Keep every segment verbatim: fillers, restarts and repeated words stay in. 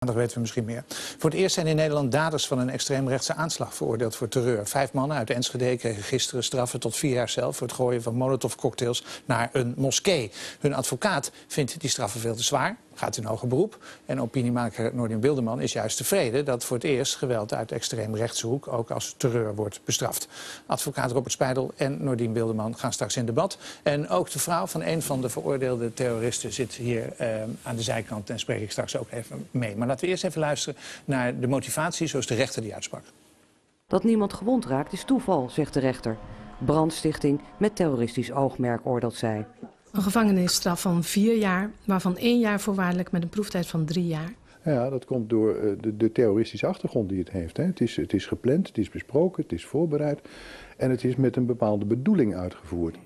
Dat weten we misschien meer. Voor het eerst zijn in Nederland daders van een extreemrechtse aanslag veroordeeld voor terreur. Vijf mannen uit Enschede kregen gisteren straffen tot vier jaar cel voor het gooien van molotovcocktails naar een moskee. Hun advocaat vindt die straffen veel te zwaar, gaat in hoger beroep. En opiniemaker Noordin Wilderman is juist tevreden dat voor het eerst geweld uit de extreemrechtse hoek ook als terreur wordt bestraft. Advocaat Robert Spijdel en Noordin Wilderman gaan straks in debat. En ook de vrouw van een van de veroordeelde terroristen zit hier eh, aan de zijkant en spreek ik straks ook even mee. Maar laten we eerst even luisteren naar de motivatie zoals de rechter die uitsprak. Dat niemand gewond raakt is toeval, zegt de rechter. Brandstichting met terroristisch oogmerk, oordeelt zij. Een gevangenisstraf van vier jaar, waarvan één jaar voorwaardelijk met een proeftijd van drie jaar. Ja, dat komt door de, de terroristische achtergrond die het heeft. Hè. Het is, het is gepland, het is besproken, het is voorbereid en het is met een bepaalde bedoeling uitgevoerd.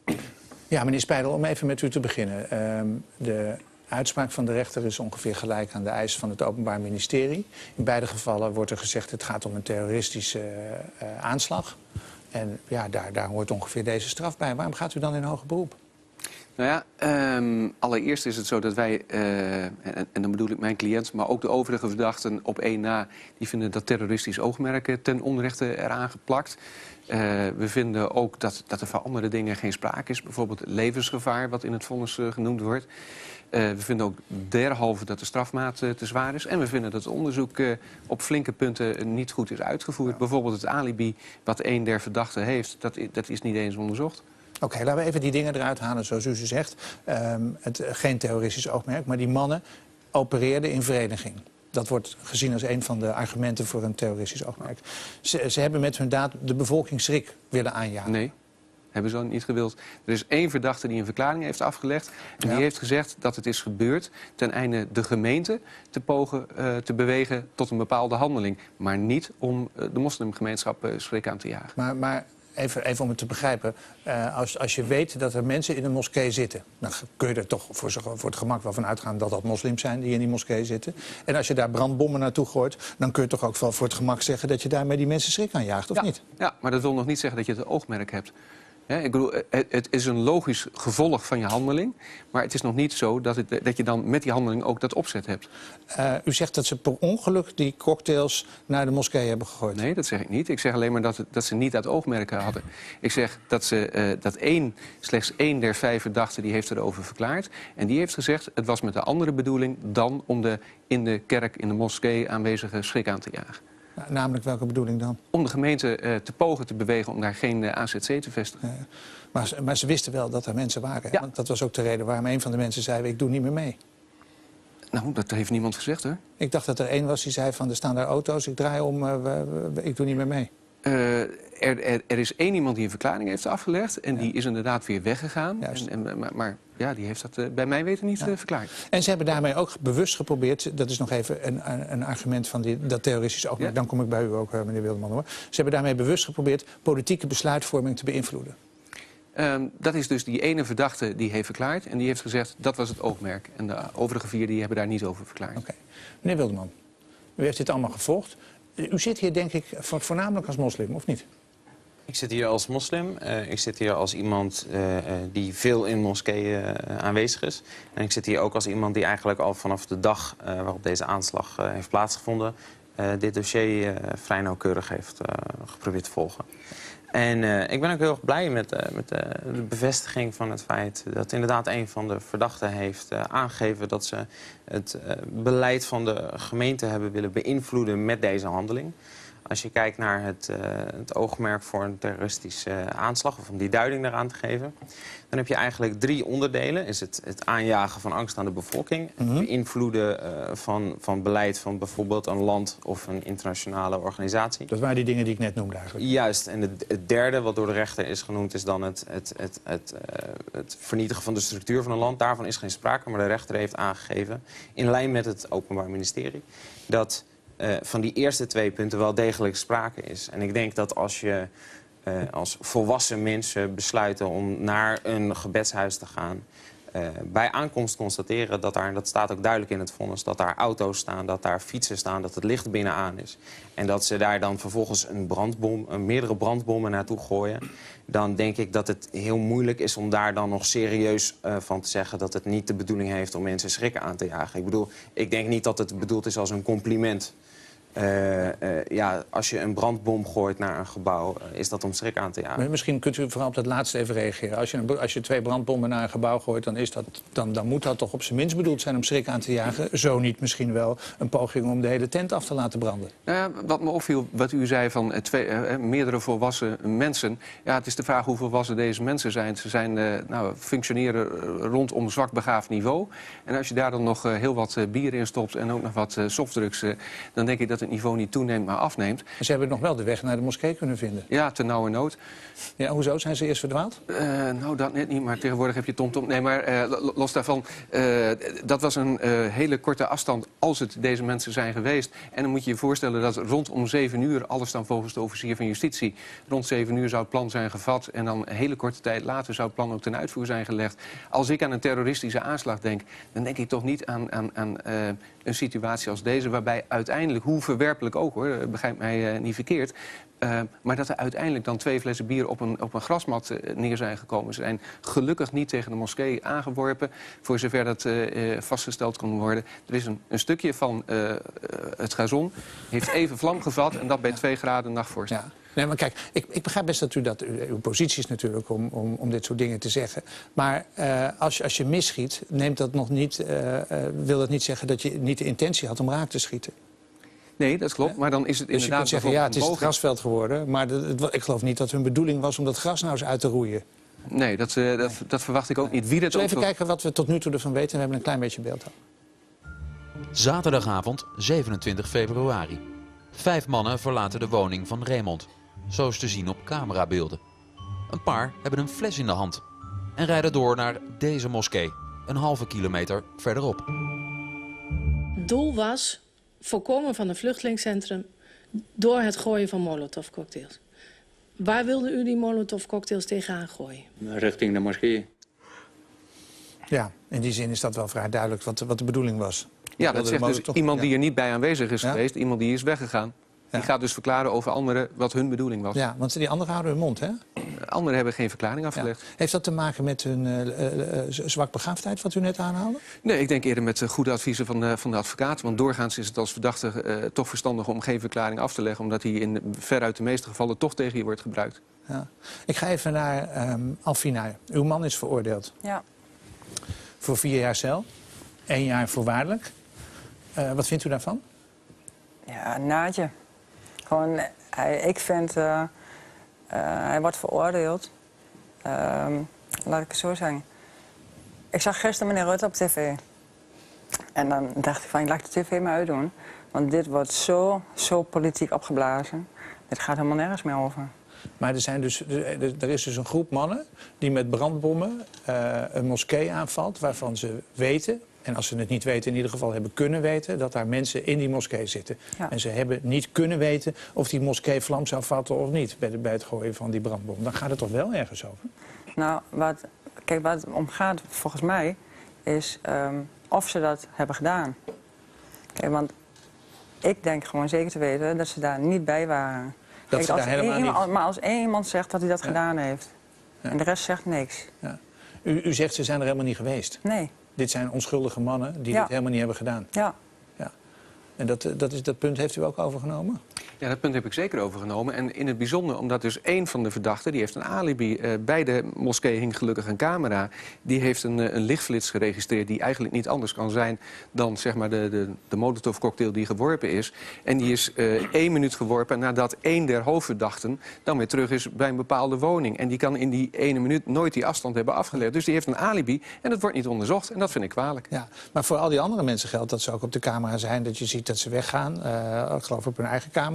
Ja, meneer Spijdel, om even met u te beginnen. Um, de uitspraak van de rechter is ongeveer gelijk aan de eisen van het Openbaar Ministerie. In beide gevallen wordt er gezegd het gaat om een terroristische uh, uh, aanslag. En ja, daar, daar hoort ongeveer deze straf bij. Waarom gaat u dan in hoger beroep? Nou ja, um, allereerst is het zo dat wij, uh, en, en dan bedoel ik mijn cliënt, maar ook de overige verdachten op één na, die vinden dat terroristisch oogmerk ten onrechte eraan geplakt. Uh, we vinden ook dat, dat er van andere dingen geen sprake is. Bijvoorbeeld levensgevaar, wat in het vonnis uh, genoemd wordt. Uh, we vinden ook derhalve dat de strafmaat uh, te zwaar is. En we vinden dat het onderzoek uh, op flinke punten uh, niet goed is uitgevoerd. Ja. Bijvoorbeeld het alibi wat een der verdachten heeft, dat, dat is niet eens onderzocht. Oké, okay, laten we even die dingen eruit halen zoals u ze zegt. Um, het, uh, geen terroristisch oogmerk, maar die mannen opereerden in vereniging. Dat wordt gezien als een van de argumenten voor een terroristisch oogmerk. Ze, ze hebben met hun daad de bevolking schrik willen aanjagen. Nee, hebben ze niet gewild. Er is één verdachte die een verklaring heeft afgelegd. En ja. die heeft gezegd dat het is gebeurd ten einde de gemeente te pogen uh, te bewegen tot een bepaalde handeling. Maar niet om uh, de moslimgemeenschap uh, schrik aan te jagen. Maar... maar... Even, even om het te begrijpen, uh, als, als je weet dat er mensen in een moskee zitten... dan kun je er toch voor, voor het gemak wel van uitgaan dat dat moslims zijn die in die moskee zitten. En als je daar brandbommen naartoe gooit, dan kun je toch ook wel voor het gemak zeggen... dat je daarmee die mensen schrik aanjaagt, of ja, niet? Ja, maar dat wil nog niet zeggen dat je het oogmerk hebt. Ja, ik bedoel, het, het is een logisch gevolg van je handeling. Maar het is nog niet zo dat, het, dat je dan met die handeling ook dat opzet hebt. Uh, u zegt dat ze per ongeluk die cocktails naar de moskee hebben gegooid. Nee, dat zeg ik niet. Ik zeg alleen maar dat, het, dat ze niet dat oogmerk hadden. Ik zeg dat, ze, uh, dat één, slechts één der vijf verdachten die heeft erover verklaard. En die heeft gezegd het was met een andere bedoeling dan om de in de kerk, in de moskee aanwezige schrik aan te jagen. Namelijk welke bedoeling dan? Om de gemeente uh, te pogen te bewegen om daar geen uh, A Z C te vestigen. Ja, maar, maar ze wisten wel dat er mensen waren. Ja. Want dat was ook de reden waarom een van de mensen zei... ik doe niet meer mee. Nou, dat heeft niemand gezegd, hè? Ik dacht dat er één was die zei van er staan daar auto's, ik draai om, uh, we, we, ik doe niet meer mee. Uh, er, er, er is één iemand die een verklaring heeft afgelegd en ja. die is inderdaad weer weggegaan. En, en, maar, maar ja, die heeft dat uh, bij mij weten niet ja. uh, verklaard. En ze hebben daarmee ook bewust geprobeerd, dat is nog even een, een, een argument van die, dat terroristische oogmerk, ja. dan kom ik bij u ook, uh, meneer Wilderman, hoor. Ze hebben daarmee bewust geprobeerd politieke besluitvorming te beïnvloeden. Um, dat is dus die ene verdachte die heeft verklaard en die heeft gezegd dat was het oogmerk. En de overige vier die hebben daar niet over verklaard. Oké. Okay. Meneer Wilderman, u heeft dit allemaal gevolgd. U zit hier denk ik voornamelijk als moslim, of niet? Ik zit hier als moslim. Uh, ik zit hier als iemand uh, die veel in moskeeën uh, aanwezig is. En ik zit hier ook als iemand die eigenlijk al vanaf de dag uh, waarop deze aanslag uh, heeft plaatsgevonden... Uh, dit dossier uh, vrij nauwkeurig heeft uh, geprobeerd te volgen. En uh, ik ben ook heel erg blij met, uh, met uh, de bevestiging van het feit... dat inderdaad een van de verdachten heeft uh, aangegeven... dat ze het uh, beleid van de gemeente hebben willen beïnvloeden met deze handeling. Als je kijkt naar het, uh, het oogmerk voor een terroristische uh, aanslag... of om die duiding daaraan te geven... dan heb je eigenlijk drie onderdelen. Is het, het aanjagen van angst aan de bevolking... Mm-hmm. het beïnvloeden uh, van, van beleid van bijvoorbeeld een land... of een internationale organisatie. Dat waren die dingen die ik net noemde eigenlijk. Juist. En het, het derde wat door de rechter is genoemd... is dan het, het, het, het, uh, het vernietigen van de structuur van een land. Daarvan is geen sprake, maar de rechter heeft aangegeven... in lijn met het Openbaar Ministerie... dat... Uh, van die eerste twee punten wel degelijk sprake is. En ik denk dat als je uh, als volwassen mensen besluiten om naar een gebedshuis te gaan... uh, bij aankomst constateren dat daar, en dat staat ook duidelijk in het vonnis, dat daar auto's staan, dat daar fietsen staan, dat het licht binnenaan is. En dat ze daar dan vervolgens een brandbom, uh, meerdere brandbommen naartoe gooien. Dan denk ik dat het heel moeilijk is om daar dan nog serieus uh, van te zeggen dat het niet de bedoeling heeft om mensen schrikken aan te jagen. Ik bedoel, ik denk niet dat het bedoeld is als een compliment. Uh, uh, ja, als je een brandbom gooit naar een gebouw, uh, is dat om schrik aan te jagen. Maar misschien kunt u vooral op dat laatste even reageren. Als je, een, als je twee brandbommen naar een gebouw gooit, dan, is dat, dan, dan moet dat toch op zijn minst bedoeld zijn om schrik aan te jagen. Zo niet misschien wel een poging om de hele tent af te laten branden. Nou ja, wat me opviel, wat u zei van uh, twee, uh, meerdere volwassen mensen. Ja, het is de vraag hoe volwassen deze mensen zijn. Ze zijn, uh, nou, functioneren rondom zwak begaafd niveau. En als je daar dan nog uh, heel wat uh, bier in stopt en ook nog wat uh, softdrugs, uh, dan denk ik dat het niveau niet toeneemt, maar afneemt. Ze hebben nog wel de weg naar de moskee kunnen vinden. Ja, ten nauwe nood. Ja, hoezo? Zijn ze eerst verdwaald? Uh, nou, dat net niet, maar tegenwoordig heb je TomTom. Nee, maar uh, los daarvan, uh, dat was een uh, hele korte afstand als het deze mensen zijn geweest. En dan moet je je voorstellen dat rondom zeven uur, alles dan volgens de officier van justitie, rond zeven uur zou het plan zijn gevat en dan een hele korte tijd later zou het plan ook ten uitvoer zijn gelegd. Als ik aan een terroristische aanslag denk, dan denk ik toch niet aan, aan, aan uh, een situatie als deze, waarbij uiteindelijk, hoe verwerpelijk ook hoor, begrijp mij uh, niet verkeerd, Uh, maar dat er uiteindelijk dan twee flessen bier op een, op een grasmat uh, neer zijn gekomen. Ze zijn gelukkig niet tegen de moskee aangeworpen, voor zover dat uh, uh, vastgesteld kon worden. Er is een, een stukje van uh, uh, het gazon, heeft even vlam gevat en dat bij twee graden nachtvorst. Ja. Nee, maar kijk, ik, ik begrijp best dat u dat... Uw positie is natuurlijk om, om, om dit soort dingen te zeggen. Maar uh, als, je, als je misschiet, neemt dat nog niet, uh, uh, wil dat niet zeggen dat je niet de intentie had om raak te schieten. Nee, dat klopt, maar dan is het dus inderdaad... Dus je kunt zeggen, ja, het is het grasveld geworden, maar de, het, ik geloof niet dat hun bedoeling was om dat gras nou eens uit te roeien. Nee, dat, uh, dat, dat verwacht ik ook niet. Wie dat Zullen ook we even wil... kijken wat we tot nu toe ervan weten? We hebben een klein beetje beeld al. Zaterdagavond, zevenentwintig februari. Vijf mannen verlaten de woning van Raymond. Zo is te zien op camerabeelden. Een paar hebben een fles in de hand en rijden door naar deze moskee, een halve kilometer verderop. Het doel was voorkomen van een vluchtelingscentrum door het gooien van molotovcocktails. Waar wilde u die molotovcocktails tegenaan gooien? Richting de moskee. Ja, in die zin is dat wel vrij duidelijk wat, wat de bedoeling was. Ja, dat zegt dus iemand die er niet bij aanwezig is ja? geweest, iemand die is weggegaan. Die ja. gaat dus verklaren over anderen wat hun bedoeling was. Ja, want die anderen houden hun mond, hè? Anderen hebben geen verklaring afgelegd. Ja. Heeft dat te maken met hun uh, uh, zwakbegaafdheid, wat u net aanhaalde? Nee, ik denk eerder met uh, goede adviezen van, uh, van de advocaat. Want doorgaans is het als verdachte uh, toch verstandig om geen verklaring af te leggen, omdat die in veruit de meeste gevallen toch tegen je wordt gebruikt. Ja. Ik ga even naar um, Alfina. Uw man is veroordeeld. Ja. Voor vier jaar cel. Eén jaar voorwaardelijk. Uh, wat vindt u daarvan? Ja, een naadje. Gewoon, hij, ik vind, uh, uh, hij wordt veroordeeld. Uh, laat ik het zo zeggen. Ik zag gisteren meneer Rutte op tv. En dan dacht ik van, ik laat de tv maar uitdoen. Want dit wordt zo, zo politiek opgeblazen. Dit gaat helemaal nergens meer over. Maar er, zijn dus, er is dus een groep mannen die met brandbommen uh, een moskee aanvalt, waarvan ze weten, en als ze het niet weten in ieder geval hebben kunnen weten, dat daar mensen in die moskee zitten. Ja. En ze hebben niet kunnen weten of die moskee vlam zou vatten of niet bij, de, bij het gooien van die brandbom. Dan gaat het toch wel ergens over? Nou, wat, kijk, waar het om gaat volgens mij is um, of ze dat hebben gedaan. Kijk, want ik denk gewoon zeker te weten dat ze daar niet bij waren. Dat Kijk, ze als daar helemaal één, niet... Maar als één iemand zegt dat hij dat ja. gedaan heeft ja. en de rest zegt niks. Ja. U, u zegt ze zijn er helemaal niet geweest? Nee. Dit zijn onschuldige mannen die ja. dit helemaal niet hebben gedaan? Ja. ja. En dat, dat, is, dat punt heeft u ook overgenomen? Ja, dat punt heb ik zeker overgenomen. En in het bijzonder omdat dus één van de verdachten, die heeft een alibi. Uh, bij de moskee hing gelukkig een camera. Die heeft een, uh, een lichtflits geregistreerd die eigenlijk niet anders kan zijn dan zeg maar, de, de, de molotovcocktail die geworpen is. En die is uh, één minuut geworpen nadat één der hoofdverdachten dan weer terug is bij een bepaalde woning. En die kan in die ene minuut nooit die afstand hebben afgelegd. Dus die heeft een alibi en dat wordt niet onderzocht. En dat vind ik kwalijk. Ja, maar voor al die andere mensen geldt dat ze ook op de camera zijn. Dat je ziet dat ze weggaan. Uh, ik geloof op hun eigen camera.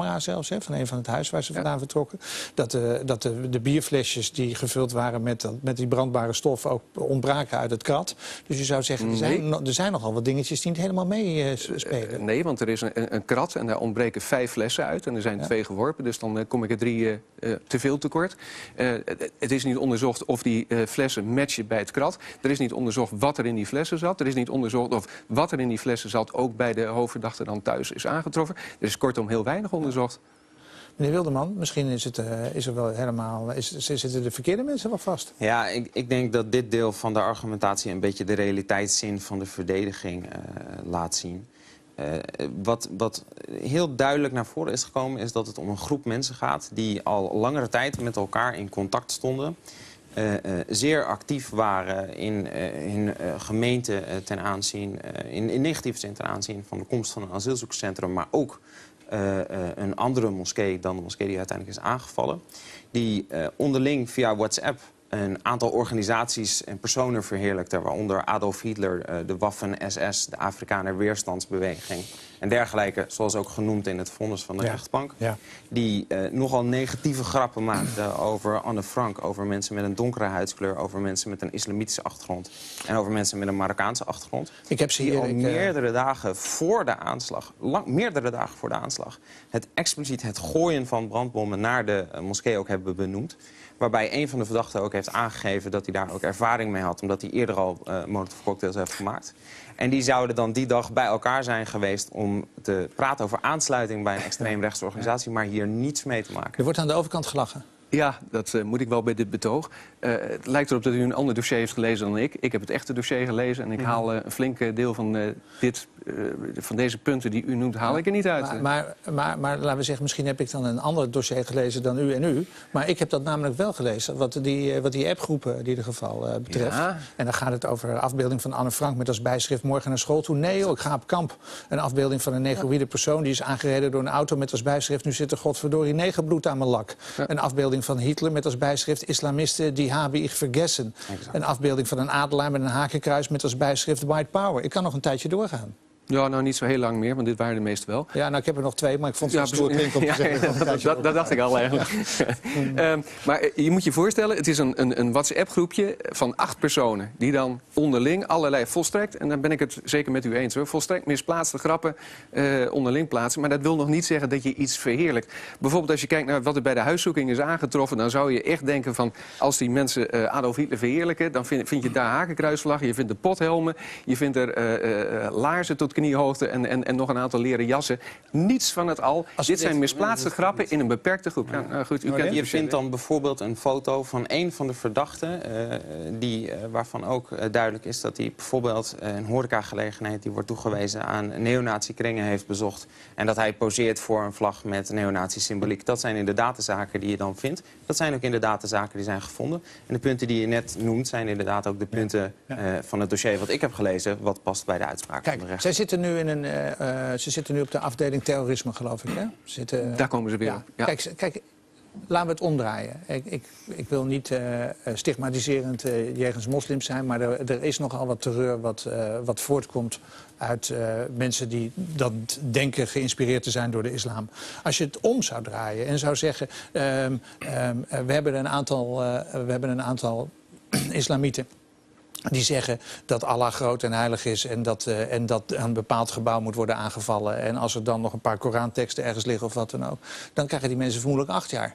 camera zelfs, hè, van een van het huis waar ze vandaan ja. vertrokken. Dat, uh, dat de, de bierflesjes die gevuld waren met, met die brandbare stof ook ontbraken uit het krat. Dus je zou zeggen, er zijn, nee. er zijn nogal wat dingetjes die niet helemaal mee uh, spelen. Uh, nee, want er is een, een krat en daar ontbreken vijf flessen uit. En er zijn ja. twee geworpen, dus dan uh, kom ik er drie uh, uh, te veel tekort. Uh, het is niet onderzocht of die uh, flessen matchen bij het krat. Er is niet onderzocht wat er in die flessen zat. Er is niet onderzocht of wat er in die flessen zat ook bij de hoofdverdachte dan thuis is aangetroffen. Er is kortom heel weinig onderzocht. Meneer Wilderman, misschien is, het, uh, is er wel helemaal, is, zitten de verkeerde mensen wel vast? Ja, ik, ik denk dat dit deel van de argumentatie een beetje de realiteitszin van de verdediging uh, laat zien. Uh, wat, wat heel duidelijk naar voren is gekomen is dat het om een groep mensen gaat die al langere tijd met elkaar in contact stonden. Uh, uh, zeer actief waren in, uh, in uh, gemeenten uh, ten aanzien, uh, in, in negatieve zin ten aanzien van de komst van een asielzoekerscentrum, maar ook uh, uh, een andere moskee dan de moskee die uiteindelijk is aangevallen. Die uh, onderling via WhatsApp een aantal organisaties en personen verheerlijkte, waaronder Adolf Hitler, uh, de Waffen-S S, de Afrikaner Weerstandsbeweging en dergelijke, zoals ook genoemd in het vonnis van de ja. rechtbank. Ja. Die uh, nogal negatieve grappen maakten over Anne Frank, over mensen met een donkere huidskleur, over mensen met een islamitische achtergrond en over mensen met een Marokkaanse achtergrond. Ik heb ze hier die al ik, meerdere uh... dagen voor de aanslag, lang, meerdere dagen voor de aanslag, het expliciet het gooien van brandbommen naar de uh, moskee ook hebben benoemd. Waarbij een van de verdachten ook heeft aangegeven dat hij daar ook ervaring mee had, omdat hij eerder al uh, molotov cocktails heeft gemaakt. En die zouden dan die dag bij elkaar zijn geweest om te praten over aansluiting bij een extreemrechtse organisatie, maar hier niets mee te maken. Er wordt aan de overkant gelachen. Ja, dat uh, moet ik wel bij dit betoog. Uh, het lijkt erop dat u een ander dossier heeft gelezen dan ik. Ik heb het echte dossier gelezen en ik haal uh, een flink deel van, uh, dit, uh, van deze punten die u noemt, haal ik er niet uit. Maar, maar, maar, maar laten we zeggen, misschien heb ik dan een ander dossier gelezen dan u en u. Maar ik heb dat namelijk wel gelezen, wat die, wat die appgroepen in ieder geval uh, betreft. Ja. En dan gaat het over een afbeelding van Anne Frank met als bijschrift morgen naar school toe. Nee joh, ik ga op kamp. Een afbeelding van een negroïde persoon die is aangereden door een auto met als bijschrift nu zit er godverdorie negerbloed aan mijn lak. Ja. Een afbeelding van Hitler met als bijschrift islamisten die habe ich vergessen. Exact. Een afbeelding van een adelaar met een hakenkruis met als bijschrift white power. Ik kan nog een tijdje doorgaan. Ja, nou niet zo heel lang meer, want dit waren de meeste wel. Ja, nou ik heb er nog twee, maar ik vond het ja, stoer klinken om te zeggen. Ja, dat, dat, dat dacht ik al eigenlijk. Ja. um, maar je moet je voorstellen, het is een, een, een WhatsApp-groepje van acht personen die dan onderling allerlei volstrekt, en dan ben ik het zeker met u eens hoor, volstrekt misplaatste grappen uh, onderling plaatsen. Maar dat wil nog niet zeggen dat je iets verheerlijkt. Bijvoorbeeld als je kijkt naar wat er bij de huiszoeking is aangetroffen, dan zou je echt denken van, als die mensen uh, Adolf Hitler verheerlijken, dan vind, vind je daar hakenkruisvlaggen, je vindt er pothelmen, je vindt er uh, uh, laarzen tot kniehoogte en, en, en nog een aantal leren jassen. Niets van het al. Als dit zijn misplaatste grappen in een beperkte groep. Ja, nou goed, u kent je vindt dan bijvoorbeeld een foto van een van de verdachten, uh, die, uh, waarvan ook uh, duidelijk is dat hij bijvoorbeeld uh, een horecagelegenheid die wordt toegewezen aan neonazi-kringen heeft bezocht. En dat hij poseert voor een vlag met neonazi-symboliek. Dat zijn inderdaad de zaken die je dan vindt. Dat zijn ook inderdaad de zaken die zijn gevonden. En de punten die je net noemt zijn inderdaad ook de punten uh, van het dossier wat ik heb gelezen, wat past bij de uitspraak Kijk, van de rechter. Zij zitten nu in een, uh, uh, ze zitten nu op de afdeling terrorisme, geloof ik. Hè? Zitten, Daar komen ze weer. Ja. Ja. Kijk, kijk, laten we het omdraaien. Ik, ik, ik wil niet uh, stigmatiserend uh, jegens moslims zijn, maar er, er is nogal wat terreur wat, uh, wat voortkomt uit uh, mensen die dat denken geïnspireerd te zijn door de islam. Als je het om zou draaien en zou zeggen, um, um, uh, we hebben een aantal, uh, we hebben een aantal islamieten die zeggen dat Allah groot en heilig is en dat, uh, en dat een bepaald gebouw moet worden aangevallen. En als er dan nog een paar Koranteksten ergens liggen of wat dan ook, dan krijgen die mensen vermoedelijk acht jaar.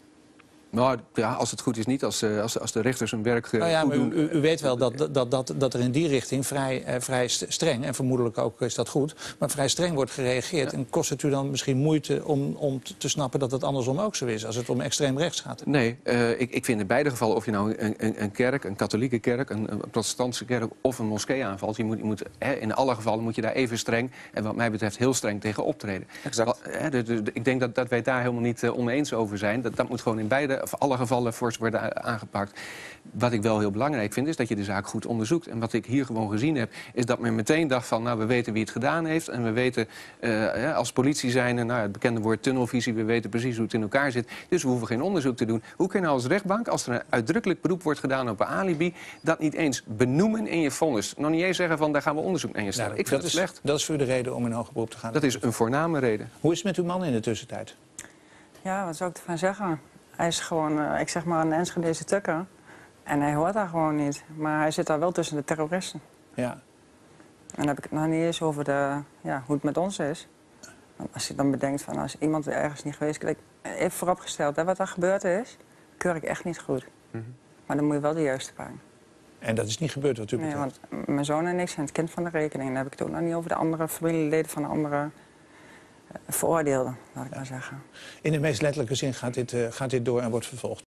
Nou ja, als het goed is niet, als, uh, als, als de rechters hun werk uh, nou ja, goed maar doen. U, u weet wel dat, dat, dat, dat er in die richting vrij, uh, vrij streng, en vermoedelijk ook is dat goed, maar vrij streng wordt gereageerd. Ja. En kost het u dan misschien moeite om, om te snappen dat het andersom ook zo is, als het om extreem rechts gaat? Nee, uh, ik, ik vind in beide gevallen, of je nou een, een, een kerk, een katholieke kerk, een, een protestantse kerk of een moskee aanvalt, je moet, je moet, hè, in alle gevallen moet je daar even streng, en wat mij betreft heel streng tegen optreden. Exact. Hè, de, de, de, ik denk dat, dat wij het daar helemaal niet uh, oneens over zijn. Dat, dat moet gewoon in beide gevallen, of alle gevallen fors worden aangepakt. Wat ik wel heel belangrijk vind, is dat je de zaak goed onderzoekt. En wat ik hier gewoon gezien heb, is dat men meteen dacht van, nou, we weten wie het gedaan heeft. En we weten, uh, als politie zijnde, nou, het bekende woord tunnelvisie, we weten precies hoe het in elkaar zit. Dus we hoeven geen onderzoek te doen. Hoe kun je nou als rechtbank, als er een uitdrukkelijk beroep wordt gedaan op een alibi, dat niet eens benoemen in je vonnis? Nog niet eens zeggen van, daar gaan we onderzoek naar je stellen. Nou, ik vind dat het is, slecht. Dat is voor u de reden om in hoger beroep te gaan? Dat is een voorname reden. Hoe is het met uw man in de tussentijd? Ja, wat zou ik ervan zeggen? Hij is gewoon, uh, ik zeg maar, een Enschedese tukker. En hij hoort daar gewoon niet. Maar hij zit daar wel tussen de terroristen. Ja. En dan heb ik het nog niet eens over de, ja, hoe het met ons is. Als je dan bedenkt van, als iemand er ergens niet geweest is... Even vooropgesteld, hè, wat er gebeurd is, keur ik echt niet goed. Mm-hmm. Maar dan moet je wel de juiste pakken. En dat is niet gebeurd wat u betreft? Nee, want mijn zoon en ik zijn het kind van de rekening. Dan heb ik het ook nog niet over de andere familieleden van de andere uh, veroordeelden, laat ik maar zeggen. In de meest letterlijke zin gaat dit, uh, gaat dit door en wordt vervolgd?